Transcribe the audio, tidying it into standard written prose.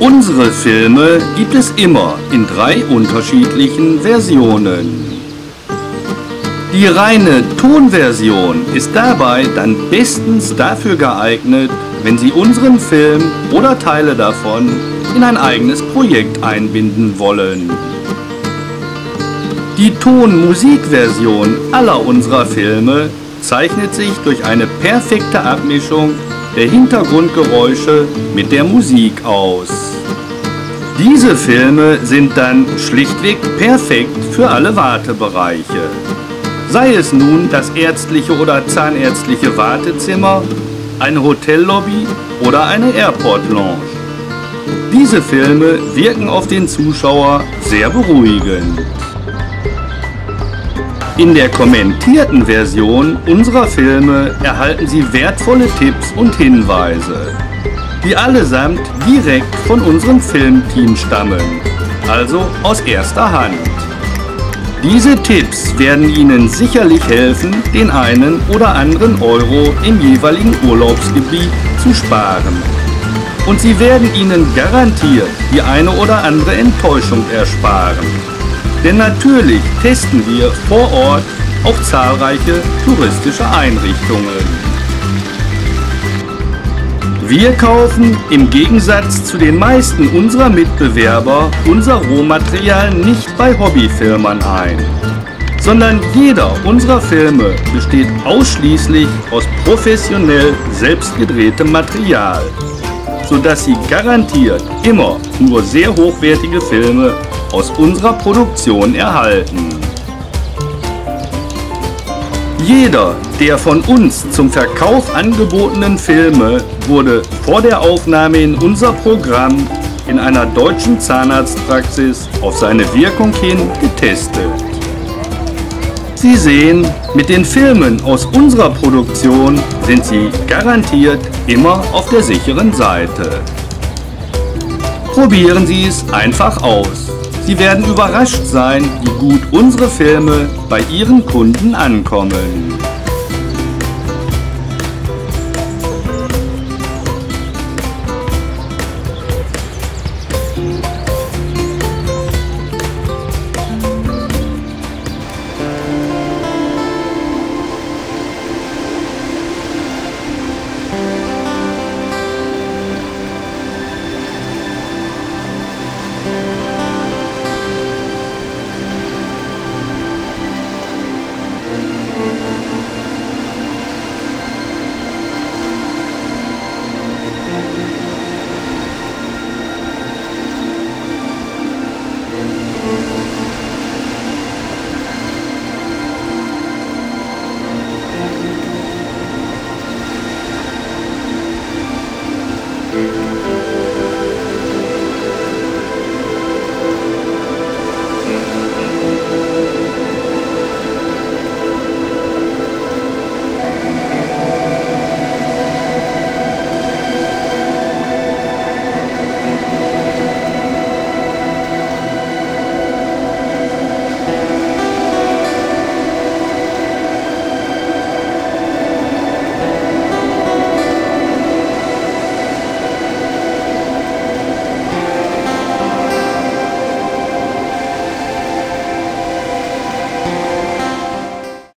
Unsere Filme gibt es immer in 3 unterschiedlichen Versionen. Die reine Tonversion ist dabei dann bestens dafür geeignet, wenn Sie unseren Film oder Teile davon in ein eigenes Projekt einbinden wollen. Die Ton-Musik-Version aller unserer Filme zeichnet sich durch eine perfekte Abmischung der Hintergrundgeräusche mit der Musik aus. Diese Filme sind dann schlichtweg perfekt für alle Wartebereiche. Sei es nun das ärztliche oder zahnärztliche Wartezimmer, eine Hotellobby oder eine Airport-Lounge. Diese Filme wirken auf den Zuschauer sehr beruhigend. In der kommentierten Version unserer Filme erhalten Sie wertvolle Tipps und Hinweise, die allesamt direkt von unserem Filmteam stammen, also aus erster Hand. Diese Tipps werden Ihnen sicherlich helfen, den einen oder anderen Euro im jeweiligen Urlaubsgebiet zu sparen. Und sie werden Ihnen garantiert die eine oder andere Enttäuschung ersparen. Denn natürlich testen wir vor Ort auch zahlreiche touristische Einrichtungen. Wir kaufen im Gegensatz zu den meisten unserer Mitbewerber unser Rohmaterial nicht bei Hobbyfilmern ein, sondern jeder unserer Filme besteht ausschließlich aus professionell selbst gedrehtem Material, sodass Sie garantiert immer nur sehr hochwertige Filme aus unserer Produktion erhalten. Jeder der von uns zum Verkauf angebotenen Filme wurde vor der Aufnahme in unser Programm in einer deutschen Zahnarztpraxis auf seine Wirkung hin getestet. Sie sehen, mit den Filmen aus unserer Produktion sind Sie garantiert immer auf der sicheren Seite. Probieren Sie es einfach aus. Sie werden überrascht sein, wie gut unsere Filme bei Ihren Kunden ankommen.